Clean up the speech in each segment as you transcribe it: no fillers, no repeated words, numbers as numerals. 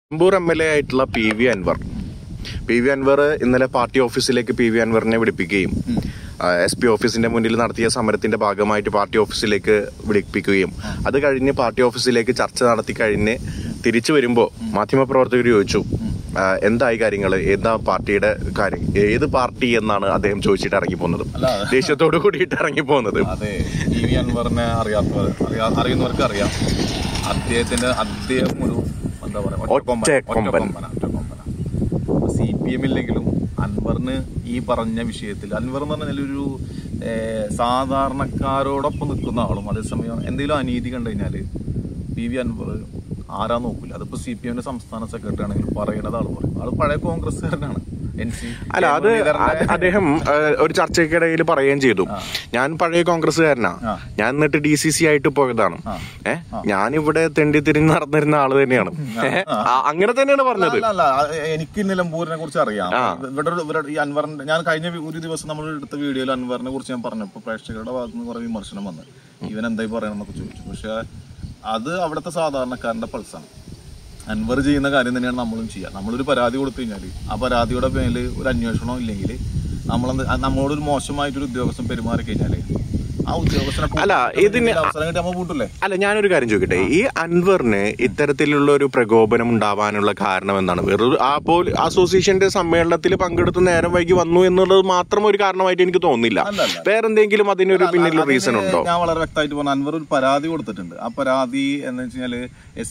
Nilambur MLA ആയിട്ടുള്ള PV Anwar ഇന്നലെ party ഓഫീസിലേക്ക് PV അൻവറിനെ വിളിപ്പിക്കുകയും SP ഓഫീസിന്റെ മുന്നിൽ നടത്തിയ സമരത്തിന്റെ ഭാഗമായിട്ട് പാർട്ടി ഓഫീസിലേക്ക് വിളിപ്പിക്കുകയും അത് കഴിഞ്ഞ് പാർട്ടി ഓഫീസിലേക്ക് ചർച്ച നടത്തി കഴിഞ്ഞ് തിരിച്ചു വരുമ്പോൾ മാധ്യമപ്രവർത്തകർ ചോദിച്ചു എന്തായി കാര്യങ്ങൾ, എന്താ പാർട്ടിയുടെ കാര്യം, ഏത് പാർട്ടി എന്നാണ് അദ്ദേഹം ചോദിച്ചിട്ട് ഇറങ്ങിപ്പോകുന്നത്, ദേഷ്യത്തോടു കൂടിയിട്ട് ഇറങ്ങിപ്പോകുന്നത്. അതെ, PV അൻവറിനെ അറിയുന്നവർക്ക് അറിയാം. അദ്ദേഹം ഒരു എന്താ പറയാ CPM ഇല്ലെങ്കിലും അൻവറിന് ഈ പറഞ്ഞ വിഷയത്തിൽ അൻവർ എന്ന് പറഞ്ഞാൽ ഒരു സാധാരണക്കാരോടൊപ്പം നിൽക്കുന്ന ആളും അതേസമയം എന്തെങ്കിലും അനീതി കണ്ടു കഴിഞ്ഞാല് PV അൻവർ ആരാ നോക്കില്ല. അതിപ്പോ CPM സംസ്ഥാന സെക്രട്ടറി ആണെങ്കിലും പറയുന്നത് ആള് പറയും, ആള് പഴയ കോൺഗ്രസ്സുകാരനാണ്. അല്ല, അത് അദ്ദേഹം ഒരു ചർച്ചയ്ക്കിടയിൽ പറയുകയും ചെയ്തു, ഞാൻ പഴയ കോൺഗ്രസ്സുകാരനാ, ഞാൻ എന്നിട്ട് DCC ആയിട്ട് പോയതാണ്, ഞാനിവിടെ തെണ്ടി തിരിഞ്ഞ് നടന്നിരുന്ന ആള് തന്നെയാണ്, അങ്ങനെ തന്നെയാണ് പറഞ്ഞത്. അല്ല, എനിക്ക് നിലമ്പൂരിനെ കുറിച്ച് അറിയാം. ഇവിടെ ഈ അൻവറിന്റെ ഞാൻ കഴിഞ്ഞ ഒരു ദിവസം നമ്മൾ എടുത്ത വീഡിയോയിൽ അൻവറിനെ കുറിച്ച് ഞാൻ പറഞ്ഞപ്പോ പ്രേക്ഷകരുടെ ഭാഗത്ത് നിന്ന് കുറെ വിമർശനം വന്നു, ഇവൻ എന്തായി പറയണമെന്നൊക്കെ ചോദിച്ചു. പക്ഷെ അത് അവിടുത്തെ സാധാരണക്കാരന്റെ പൾസാണ്. അൻവർ ചെയ്യുന്ന കാര്യം തന്നെയാണ് നമ്മളും ചെയ്യുക. നമ്മളൊരു പരാതി കൊടുത്തു കഴിഞ്ഞാൽ ആ പരാതിയുടെ പേരിൽ ഒരു അന്വേഷണം ഇല്ലെങ്കിൽ നമ്മളോടൊരു മോശമായിട്ടൊരു ഉദ്യോഗസ്ഥൻ പെരുമാറി കഴിഞ്ഞാല് ആ ഉദ്യോഗസ്ഥനെ അല്ല, ഞാനൊരു കാര്യം ചോദിക്കട്ടെ, ഈ അൻവറിന് ഇത്തരത്തിലുള്ള ഒരു പ്രകോപനം ഉണ്ടാവാനുള്ള കാരണം എന്താണ്? വെറുതെ അസോസിയേഷന്റെ സമ്മേളനത്തിൽ പങ്കെടുത്ത് നേരം വൈകി വന്നു എന്നുള്ളത് മാത്രം ഒരു കാരണമായിട്ട് എനിക്ക് തോന്നുന്നില്ല. വേറെന്തെങ്കിലും അതിനൊരു പിന്നിലുള്ള റീസൺ ഉണ്ടോ? ഞാൻ വളരെ വ്യക്തമായിട്ട് പറഞ്ഞു, അൻവർ ഒരു പരാതി കൊടുത്തിട്ടുണ്ട്. ആ പരാതി എന്ന് വെച്ചാല്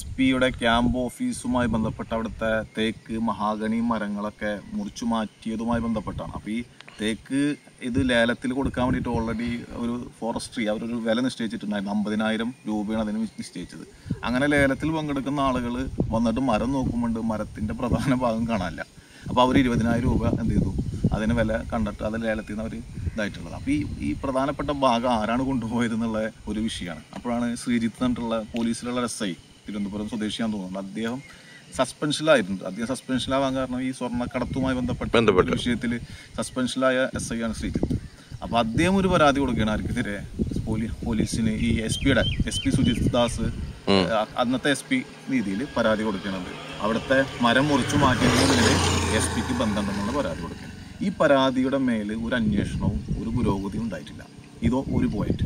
SP ക്യാമ്പ് ഓഫീസുമായി ബന്ധപ്പെട്ട അവിടുത്തെ തേക്ക് മഹാഗണി മരങ്ങളൊക്കെ മുറിച്ചു മാറ്റിയതുമായി ബന്ധപ്പെട്ടാണ്. അപ്പൊ ഈ തേക്ക് ഇത് ലേലത്തിൽ കൊടുക്കാൻ വേണ്ടിയിട്ട് ഓൾറെഡി ഒരു ഫോറസ്ട്രി അവരൊരു വില നിശ്ചയിച്ചിട്ടുണ്ടായിരുന്നു. 50,000 രൂപയാണ് അതിന് നിശ്ചയിച്ചത്. അങ്ങനെ ലേലത്തിൽ പങ്കെടുക്കുന്ന ആളുകൾ വന്നിട്ട് മരം നോക്കുമ്പോൾ മരത്തിന്റെ പ്രധാന ഭാഗം കാണാനില്ല. അപ്പോൾ അവർ 20,000 രൂപ എന്ത് ചെയ്തു, അതിന് വില കണ്ടിട്ട് അത് ലേലത്തിൽ നിന്ന് അവർ ഇതായിട്ടുള്ളത്. അപ്പോൾ ഈ പ്രധാനപ്പെട്ട ഭാഗം ആരാണ് കൊണ്ടുപോയത് എന്നുള്ള ഒരു വിഷയമാണ്. അപ്പോഴാണ് ശ്രീജിത്ത് എന്നിട്ടുള്ള പോലീസിലുള്ള SI തിരുവനന്തപുരം സ്വദേശിയാന്ന് തോന്നുന്നത്, അദ്ദേഹം സസ്പെൻഷനിലായിട്ടുണ്ട്. അദ്ദേഹം സസ്പെൻഷനിലാവാൻ കാരണം ഈ സ്വർണ്ണക്കടത്തുമായി ബന്ധപ്പെട്ട വിഷയത്തിൽ സസ്പെൻഷനിലായ SI ആണ് ശ്രീജിത്ത്. അപ്പൊ അദ്ദേഹം ഒരു പരാതി കൊടുക്കുകയാണ് ആർക്കെതിരെ, പോലീസിന്. ഈ SP സുജിത് ദാസ് അന്നത്തെ SP രീതിയിൽ പരാതി കൊടുക്കുന്നത് അവിടുത്തെ മരം മുറിച്ചു മാറ്റിയതിനെതിരെ SP ബന്ധമുണ്ടെന്നുള്ള പരാതി കൊടുക്കുകയാണ്. ഈ പരാതിയുടെ മേല് ഒരു അന്വേഷണവും ഒരു പുരോഗതിയും ഉണ്ടായിട്ടില്ല. ഇതോ ഒരു പോയിന്റ്.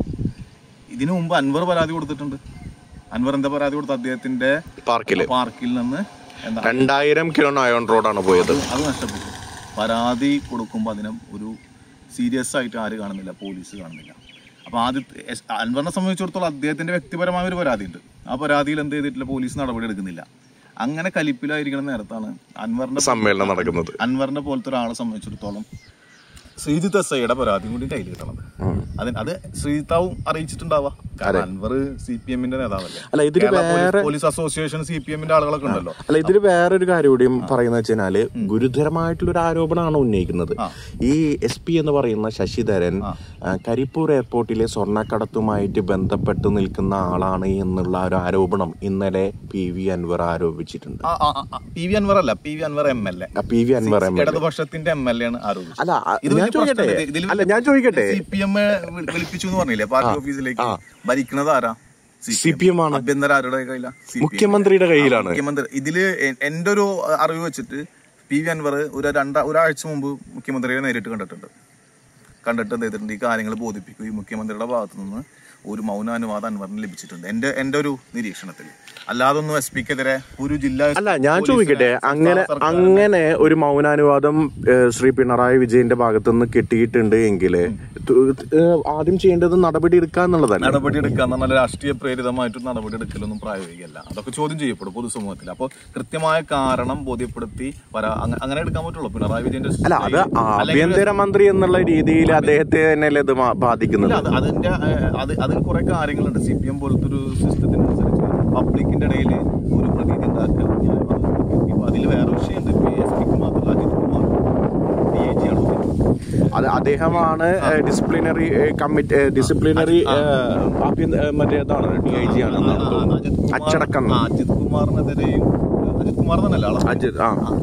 ഇതിനു മുമ്പ് അൻവർ പരാതി കൊടുത്തിട്ടുണ്ട്. അൻവർ എന്താ പരാതി കൊടുത്ത, അദ്ദേഹത്തിന്റെ പാർക്കിൽ നിന്ന് 2000 കിലോ അയോൺ റോഡാണ് പോയത്, അത് നഷ്ടപ്പെട്ടു. പരാതി കൊടുക്കുമ്പോൾ അതിനെ ഒരു സീരിയസ് ആയിട്ട് ആര് കാണുന്നില്ല, പോലീസ് കാണുന്നില്ല. അപ്പൊ അൻവറിനെ സംബന്ധിച്ചിടത്തോളം അദ്ദേഹത്തിന്റെ വ്യക്തിപരമായ ഒരു പരാതി ഉണ്ട്. ആ പരാതിയിൽ എന്ത് ചെയ്തിട്ടില്ല, പോലീസ് നടപടി എടുക്കുന്നില്ല. അങ്ങനെ കലിപ്പിലായിരിക്കുന്ന നേരത്താണ് അൻവറിന്റെ സമ്മേളനം നടക്കുന്നത്. അൻവറിനെ പോലത്തെ ഒരാളെ സംബന്ധിച്ചിടത്തോളം ശ്രീജിത്ത് SIയുടെ പരാതിയും കൂടി കയ്യിൽ കിട്ടണത്. അത് ശ്രീജിത്താവും അറിയിച്ചിട്ടുണ്ടാവാം, കാരണം അൻവർ CPMന്റെ നേതാവല്ലേ. അല്ല, ഇതിൽ പോലീസ് അസോസിയേഷൻ CPMന്റെ ആളുകളൊക്കെ ഉണ്ടല്ലോ. അല്ല, ഇതിൽ വേറൊരു കാര്യം കൂടിയും പറയുന്നത് വെച്ചാല് ഗുരുതരമായിട്ടുള്ള ഒരു ആരോപണമാണ് ഉന്നയിക്കുന്നത്. ഈ SP എന്ന് പറയുന്ന ശശിധരൻ കരിപ്പൂർ എയർപോർട്ടിലെ സ്വർണ്ണക്കടത്തുമായിട്ട് ബന്ധപ്പെട്ട് നിൽക്കുന്ന ആളാണ് എന്നുള്ള ഒരു ആരോപണം ഇന്നലെ PV അൻവർ ആരോപിച്ചിട്ടുണ്ട്. PV അൻവർ അല്ല, PV അൻവർ MLA, ഇടതുപക്ഷത്തിന്റെ MLA ആണ് ആരോപിച്ചത്. ഞാൻ ചോദിക്കട്ടെ, CPM വിളിപ്പിച്ചു എന്ന് പറഞ്ഞില്ലേ പാർട്ടി ഓഫീസിലേക്ക്, ഭരിക്കുന്നത് ആരാ? CPM ആണ്. ആഭ്യന്തര ആരുടെ കയ്യിലാണ്? മുഖ്യമന്ത്രിയുടെ കയ്യിലാണ്. മുഖ്യമന്ത്രി. ഇതില് എന്റെ ഒരു അറിവ് വെച്ചിട്ട് PV അൻവർ ഒരാഴ്ച മുമ്പ് മുഖ്യമന്ത്രിയെ നേരിട്ട് കണ്ടിട്ട് എന്ത് ചെയ്തിട്ടുണ്ട്, ഈ കാര്യങ്ങൾ ബോധിപ്പിക്കും. ഈ മുഖ്യമന്ത്രിയുടെ ഭാഗത്തു നിന്ന് ഒരു മൗനാനുവാദം അൻവറിന് ലഭിച്ചിട്ടുണ്ട് എന്റെ ഒരു നിരീക്ഷണത്തിൽ. അല്ലാതൊന്നും SP-ക്കെതിരെ ഒരു ജില്ല. അല്ല, ഞാൻ ചോദിക്കട്ടെ, അങ്ങനെ ഒരു മൗനാനുവാദം ശ്രീ പിണറായി വിജയന്റെ ഭാഗത്തുനിന്ന് കിട്ടിയിട്ടുണ്ട് എങ്കിൽ ആദ്യം ചെയ്യേണ്ടത് നടപടി എടുക്കുക എന്നുള്ളതാണ്. നടപടി എടുക്കുക എന്ന് പറഞ്ഞാൽ രാഷ്ട്രീയ പ്രേരിതമായിട്ടൊരു നടപടി എടുക്കലൊന്നും പ്രായോഗികമല്ല. അതൊക്കെ ചോദ്യം ചെയ്യപ്പെടും പൊതുസമൂഹത്തിൽ. അപ്പോൾ കൃത്യമായ കാരണം ബോധ്യപ്പെടുത്തി അങ്ങനെ എടുക്കാൻ പറ്റുള്ളൂ. പിണറായി വിജയന്റെ അല്ല, അത് ആഭ്യന്തരമന്ത്രി എന്നുള്ള രീതിയിൽ അദ്ദേഹത്തെ തന്നെയല്ലേ ഇത് ബാധിക്കുന്നത്. അതിൽ കുറെ കാര്യങ്ങളുണ്ട്. CPM പോലത്തെ ഒരു സിസ്റ്റത്തിനനുസരിച്ച് പബ്ലിക്കിന്റെ ഇടയിൽ ഒരു പ്രതീതി ഉണ്ടാക്കുക. ഇപ്പൊ അതിൽ വേറെ വിഷയമുണ്ട്. SP-ക്ക് മാത്രമല്ല, അജിത് കുമാർ DIG ആണ്. അദ്ദേഹമാണ് ഡിസിപ്ലിനറി മറ്റേതാണ് DIG ആണ്. അച്ചടക്കം. അജിത് കുമാറിനെതിരെയും അജിത് കുമാർ തന്നെയല്ല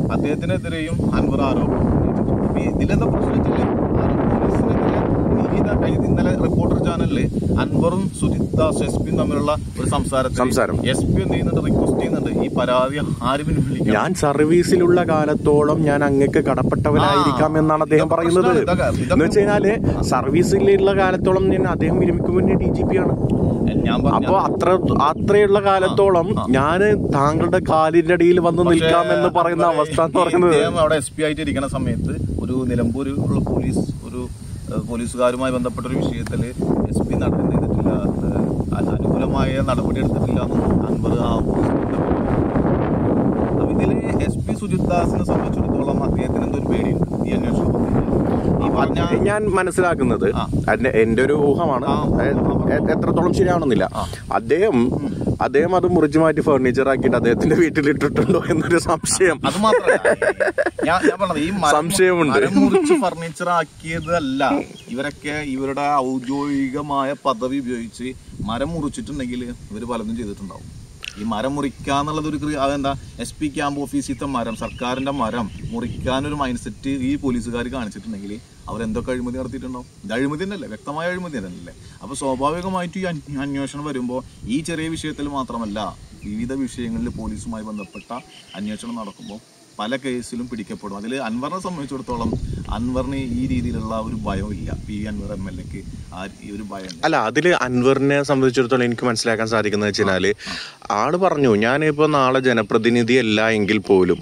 അദ്ദേഹത്തിനെതിരെയും അൻവർ ആരോപണം. ഇതിലെന്താ പ്രശ്നം വെച്ചാൽ പോലീസിനെതിരെ ഇന്നലെ റിപ്പോർട്ടർ ചാനലില് അൻവറും സുജിത് ദാസ് SP തമ്മിലുള്ള ഒരു സംസാരം SP എന്ത് ചെയ്യുന്നുണ്ട്, റിക്വസ്റ്റ് ചെയ്യുന്നുണ്ട് ഈ പരാതി ആരും പിൻവലിക്കണം. ഞാൻ സർവീസിലുള്ള കാലത്തോളം ഞാൻ അങ്ങക്ക് കടപ്പെട്ടവനായിരിക്കാം എന്നാണ് അദ്ദേഹം പറയുന്നത്. എന്ന് വെച്ച് കഴിഞ്ഞാല് സർവീസിലുള്ള കാലത്തോളം അദ്ദേഹം വിരമിക്കുമ്പോൾ DGP ആണ്. അപ്പൊ അത്രയുള്ള കാലത്തോളം ഞാൻ താങ്കളുടെ കാലിന്റെ അടിയിൽ വന്ന് നിൽക്കാമെന്ന് പറയുന്ന അവസ്ഥ എന്ന് പറയുന്നത്. അവിടെ SP ആയിട്ട് ഇരിക്കുന്ന സമയത്ത് ഒരു നിലമ്പൂരുള്ള പോലീസുകാരുമായി ബന്ധപ്പെട്ട ഒരു വിഷയത്തിൽ SP നടപടി ചെയ്തിട്ടില്ല, അനുകൂലമായ നടപടി എടുത്തിട്ടില്ല എന്ന് അൻവർ അപ്പൊ ഇതില് SP സുജിത് ദാസിനെ സംബന്ധിച്ചിടത്തോളം അദ്ദേഹത്തിന് എന്തൊരു പേടിയുണ്ട് ഈ അന്വേഷണം. ഞാൻ മനസ്സിലാക്കുന്നത് എന്റെ ഒരു ഊഹമാണ്, എത്രത്തോളം ശരിയാണെന്നില്ല. അദ്ദേഹം അത് മുറിച്ചു മാറ്റി ഫർണിച്ചർ ആക്കിയിട്ട് അദ്ദേഹത്തിന്റെ വീട്ടിലിട്ടിട്ടുണ്ടോ എന്നൊരു സംശയം. അത് മാത്രമല്ല, ഈ സംശയമുണ്ട്. മുറിച്ച് ഫർണിച്ചർ ആക്കിയതല്ല, ഇവരൊക്കെ ഇവരുടെ ഔദ്യോഗികമായ പദവി ഉപയോഗിച്ച് മരം മുറിച്ചിട്ടുണ്ടെങ്കിൽ ഇവർ പലതും ചെയ്തിട്ടുണ്ടാവും. ഈ മരം മുറിക്കാന്നുള്ളത് അതെന്താ, SP ക്യാമ്പ് ഓഫീസിലത്തെ മരം, സർക്കാരിന്റെ മരം മുറിക്കാനൊരു മൈൻഡ് സെറ്റ് ഈ പോലീസുകാർ കാണിച്ചിട്ടുണ്ടെങ്കിൽ അവരെന്തൊക്കെ അഴിമതി നടത്തിയിട്ടുണ്ടാവും. ഇത് അഴിമതി തന്നെയല്ലേ, വ്യക്തമായ അഴിമതി തന്നെയല്ലേ. അപ്പൊ സ്വാഭാവികമായിട്ട് ഈ അന്വേഷണം വരുമ്പോൾ ഈ ചെറിയ വിഷയത്തിൽ മാത്രമല്ല, വിവിധ വിഷയങ്ങളിൽ പോലീസുമായി ബന്ധപ്പെട്ട അന്വേഷണം നടക്കുമ്പോൾ പല കേസിലും പിടിക്കപ്പെടും. അതിൽ അൻവറിനെ സംബന്ധിച്ചിടത്തോളം അൻവറിന് ഈ രീതിയിലുള്ള ഒരു ഭയമില്ല. PV അൻവർ MLAക്ക് ഈ ഒരു ഭയം അല്ല. അതില് അൻവറിനെ സംബന്ധിച്ചിടത്തോളം എനിക്ക് മനസ്സിലാക്കാൻ സാധിക്കുന്നത് വെച്ചാല് ആള് പറഞ്ഞു, ഞാനിപ്പോ നാളെ ജനപ്രതിനിധി അല്ല എങ്കിൽ പോലും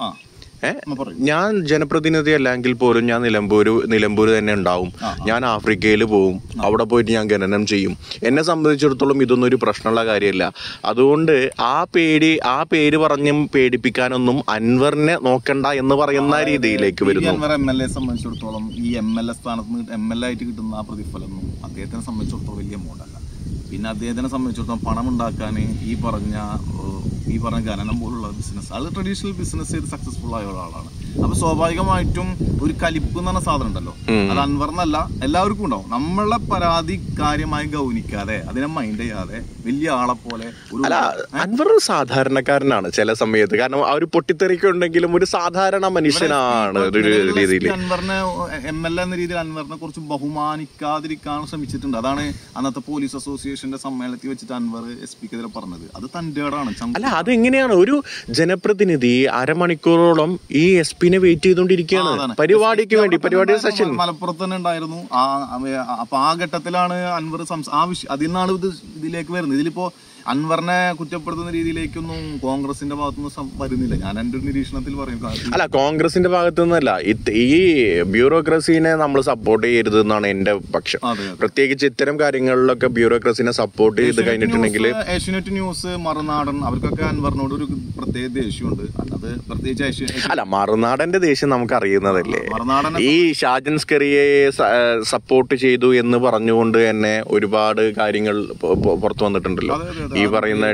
ഞാൻ ജനപ്രതിനിധി അല്ലെങ്കിൽ പോലും ഞാൻ നിലമ്പൂര് തന്നെ ഉണ്ടാവും. ഞാൻ ആഫ്രിക്കയിൽ പോവും, അവിടെ പോയിട്ട് ഞാൻ ഖനനം ചെയ്യും. എന്നെ സംബന്ധിച്ചിടത്തോളം ഇതൊന്നും ഒരു പ്രശ്നമുള്ള കാര്യമല്ല. അതുകൊണ്ട് ആ പേര് പറഞ്ഞും പേടിപ്പിക്കാനൊന്നും അൻവറിനെ നോക്കണ്ട എന്ന് പറയുന്ന രീതിയിലേക്ക് വരുന്നു. അൻവർ MLA സംബന്ധിച്ചിടത്തോളം ഈ MLA സ്ഥാനത്ത് MLA ആയിട്ട് കിട്ടുന്ന ആ പ്രതിഫലമൊന്നും അദ്ദേഹത്തിനെ സംബന്ധിച്ചിടത്തോളം വലിയ എമൗണ്ടല്ല. പിന്നെ അദ്ദേഹത്തിനെ സംബന്ധിച്ചിടത്തോളം പണം ഉണ്ടാക്കാൻ ഈ പറഞ്ഞ ഖനനം പോലുള്ള ബിസിനസ്, അത് ട്രഡീഷണൽ ബിസിനസ് ചെയ്ത് സക്സസ്ഫുൾ ആയ ഒരാളാണ്. അപ്പൊ സ്വാഭാവികമായിട്ടും ഒരു കലിപ്പ് എന്ന് പറഞ്ഞ സാധനം ഉണ്ടല്ലോ, അത് അൻവറിനല്ല എല്ലാവർക്കും ഉണ്ടാവും. നമ്മളെ പരാതി കാര്യമായി ഗൗനിക്കാതെ അതിനെ മൈൻഡ് ചെയ്യാതെ വലിയ ആളെ പോലെ അൻവർ സാധാരണക്കാരനാണ് ചില സമയത്ത്. കാരണം ആ ഒരു പൊട്ടിത്തെറിക്ക ഉണ്ടെങ്കിലും ഒരു സാധാരണ മനുഷ്യനാണ്. അൻവറിനെ MLA എന്ന രീതിയിൽ അൻവറിനെ കുറച്ച് ബഹുമാനിക്കാതിരിക്കാൻ ശ്രമിച്ചിട്ടുണ്ട്. അതാണ് അന്നത്തെ പോലീസ് അസോസിയേഷന്റെ സമ്മേളനത്തിൽ വെച്ചിട്ട് അൻവർ SP-ക്കെതിരെ പറഞ്ഞത്. അത് തന്റേടാണ്. അല്ല, അതെങ്ങനെയാണ് ഒരു ജനപ്രതിനിധി അരമണിക്കൂറോളം ഈ SP-നെ വെയിറ്റ് ചെയ്തുകൊണ്ടിരിക്കുകയാണ് പരിപാടിക്ക് വേണ്ടി. പരിപാടി സെഷൻ മലപ്പുറത്ത് തന്നെ ഉണ്ടായിരുന്നു. അപ്പൊ ആ ഘട്ടത്തിലാണ് അൻവർ അതിനാണ് ഇതിലേക്ക് വരുന്നത്. ഇതിലിപ്പോ അൻവറിനെ കുറ്റപ്പെടുത്തുന്ന രീതിയിലേക്കൊന്നും കോൺഗ്രസിന്റെ ഭാഗത്തുനിന്ന് വരുന്നില്ല. ഞാൻ എന്റെ ഒരു നിരീക്ഷണത്തിൽ പറയും. അല്ല, കോൺഗ്രസിന്റെ ഭാഗത്തുനിന്നല്ല, ഈ ബ്യൂറോക്രസീനെ നമ്മൾ സപ്പോർട്ട് ചെയ്യരുത് എന്നാണ് എന്റെ പക്ഷം. പ്രത്യേകിച്ച് ഇത്തരം കാര്യങ്ങളിലൊക്കെ ബ്യൂറോക്രസീനെ സപ്പോർട്ട് ചെയ്ത് കഴിഞ്ഞിട്ടുണ്ടെങ്കിൽ ഏഷ്യാനെറ്റ് ന്യൂസ്, മറുനാടൻ, അവർക്കൊക്കെ അൻവറിനോട് ഒരു പ്രത്യേക ദേഷ്യമുണ്ട്. അത് പ്രത്യേകിച്ച് അല്ല, മറുനാടന്റെ ദേഷ്യം നമുക്ക് അറിയുന്നതല്ലേ. ഈ ഷാജൻ സ്കറിയെ സപ്പോർട്ട് ചെയ്തു എന്ന് പറഞ്ഞുകൊണ്ട് തന്നെ ഒരുപാട് കാര്യങ്ങൾ പുറത്തു വന്നിട്ടുണ്ടല്ലോ. ഈ പറയുന്ന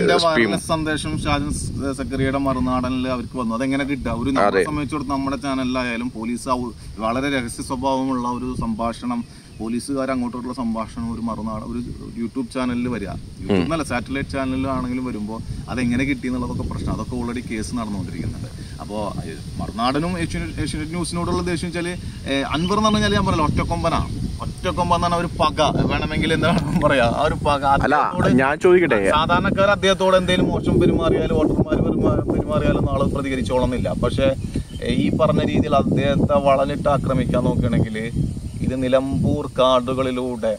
സന്ദേശം ഷാജൻ സക്കറിയുടെ മറുനാടനിൽ അവർക്ക് വന്നു. അതെങ്ങനെ കിട്ടുക? ഒരു സംബന്ധിച്ചിടത്തോളം നമ്മുടെ ചാനലിലായാലും പോലീസ് വളരെ രഹസ്യ സ്വഭാവമുള്ള ഒരു സംഭാഷണം, പോലീസുകാർ അങ്ങോട്ടുള്ള സംഭാഷണം ഒരു ഒരു യൂട്യൂബ് ചാനലിൽ വരിക, യൂട്യൂബ് നല്ല സാറ്റലൈറ്റ് ചാനലിലാണെങ്കിലും വരുമ്പോൾ അതെങ്ങനെ കിട്ടി എന്നുള്ളതൊക്കെ പ്രശ്നം. അതൊക്കെ ഓൾറെഡി കേസ് നടന്നുകൊണ്ടിരിക്കുന്നുണ്ട്. അപ്പോൾ മറുനാടനും ഏഷ്യാനെറ്റ് ന്യൂസിനോടുള്ള ദേഷ്യം വെച്ചാൽ അൻവർ എന്ന് പറഞ്ഞാൽ ഞാൻ പറയല്ലോ ഒറ്റക്കൊമ്പനാണ്. ഒറ്റക്കൊമ്പൻ എന്നാണ് ഒരു പക, വേണമെങ്കിൽ എന്താണെന്ന് പറയാ. ആ ഒരു പക. ഞാൻ ചോദിക്കട്ടെ, സാധാരണക്കാർ അദ്ദേഹത്തോട് എന്തെങ്കിലും മോശം പെരുമാറിയാലും വോട്ടർമാർ പെരുമാറിയാലും നാളെ പ്രതികരിച്ചോളന്നില്ല. പക്ഷെ ഈ പറഞ്ഞ രീതിയിൽ അദ്ദേഹത്തെ വളഞ്ഞിട്ട് ആക്രമിക്കാൻ നോക്കുകയാണെങ്കിൽ ഇത് നിലമ്പൂർ കാടുകളിലൂടെ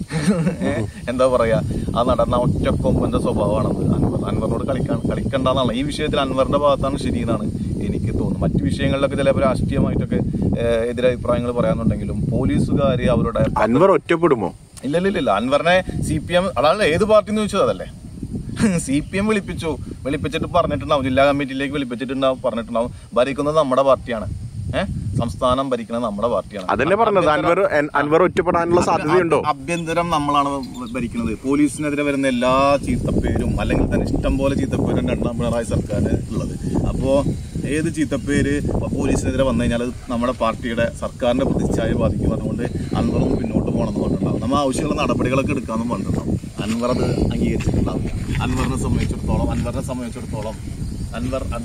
എന്താ പറയാ, ആ നടന്ന ഒറ്റക്കൊമ്പന്റെ സ്വഭാവമാണത്. അൻവറിനോട് കളിക്കണ്ടെന്നാണ് ഈ വിഷയത്തിൽ അൻവറിന്റെ ഭാഗത്താണ് ശരിയെന്നാണ് എനിക്ക് തോന്നുന്നു. മറ്റു വിഷയങ്ങളിലൊക്കെ ചിലപ്പോൾ രാഷ്ട്രീയമായിട്ടൊക്കെ എതിരഭിപ്രായങ്ങൾ പറയാനുണ്ടെങ്കിലും പോലീസുകാര് അവരുടെ അൻവർ ഒറ്റപ്പെടുമോ? ഇല്ല. അൻവറിനെ CPM, അതാണ് ഏത് പാർട്ടി എന്ന് ചോദിച്ചത് അതല്ലേ, CPM വിളിപ്പിച്ചിട്ട് പറഞ്ഞിട്ടുണ്ടാവും, ജില്ലാ കമ്മിറ്റിയിലേക്ക് വിളിപ്പിച്ചിട്ടുണ്ടാവും, പറഞ്ഞിട്ടുണ്ടാവും ഭരിക്കുന്നത് നമ്മുടെ പാർട്ടിയാണ്, സംസ്ഥാനം ഭരിക്കുന്നത് നമ്മുടെ പാർട്ടിയാണ്. അതല്ലേ പറഞ്ഞത്, അൻവർ ഒറ്റപ്പെടാനുള്ള സാധ്യതയുണ്ടോ? ആഭ്യന്തരം നമ്മളാണ് ഭരിക്കുന്നത്. പോലീസിനെതിരെ വരുന്ന എല്ലാ ചീത്തപ്പേരും അല്ലെങ്കിൽ തന്നെ ഇഷ്ടം പോലെ ചീത്തപ്പേരും രണ്ടാം പിണറായി സർക്കാരിന് ഉള്ളത്. അപ്പോ ഏത് ചീത്തപ്പേര് പോലീസിനെതിരെ വന്നു കഴിഞ്ഞാൽ അത് നമ്മുടെ പാർട്ടിയുടെ സർക്കാരിന്റെ പ്രതിച്ഛായ ബാധിക്കും. അതുകൊണ്ട് അൻവറും പിന്നോട്ട് പോകണമെന്ന് പറഞ്ഞിട്ടുണ്ടാവും. നമ്മൾ ആവശ്യമുള്ള നടപടികളൊക്കെ എടുക്കാമെന്നും പറഞ്ഞിട്ടുണ്ടാവും. അൻവർ അത് അംഗീകരിച്ചിട്ടുണ്ടാവില്ല. അൻവറിനെ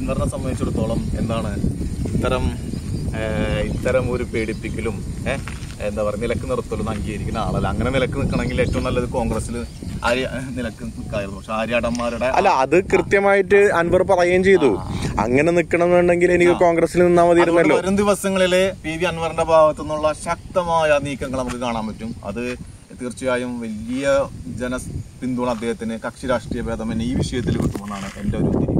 സംബന്ധിച്ചിടത്തോളം എന്താണ് ഇത്തരം ഒരു പേടിപ്പിക്കലും എന്താ പറയുക നിലക്ക് നിർത്തലൊന്നും അംഗീകരിക്കുന്ന ആളല്ല. അങ്ങനെ നിലക്ക് നിൽക്കണമെങ്കിൽ ഏറ്റവും നല്ലത് കോൺഗ്രസിൽ നിലക്ക് നിൽക്കായിരുന്നു. പക്ഷെ ആര്യാടന്മാരുടെ അല്ല, അത് കൃത്യമായിട്ട് അൻവർ പറയുകയും ചെയ്തു. അങ്ങനെ നിൽക്കണമെന്നുണ്ടെങ്കിൽ എനിക്ക് കോൺഗ്രസിൽ നിന്നാൽ മതിയിരുന്നല്ലോ. വരും ദിവസങ്ങളില് PV അൻവറിന്റെ ഭാഗത്തു നിന്നുള്ള ശക്തമായ നീക്കങ്ങൾ നമുക്ക് കാണാൻ പറ്റും. അത് തീർച്ചയായും വലിയ പിന്തുണ അദ്ദേഹത്തിന് കക്ഷി രാഷ്ട്രീയ ഭേദം ഈ വിഷയത്തിൽ കിട്ടുമെന്നാണ് എൻ്റെ ഒരു